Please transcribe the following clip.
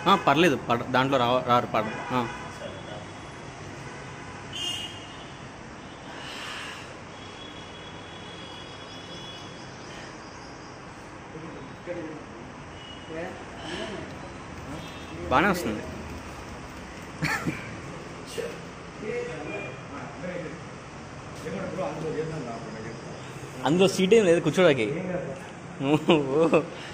పర్లేదు దాంట్లో రారు పడ బాగానే వస్తుంది. అందులో సీట్ ఏం లేదు కూర్చోడానికి.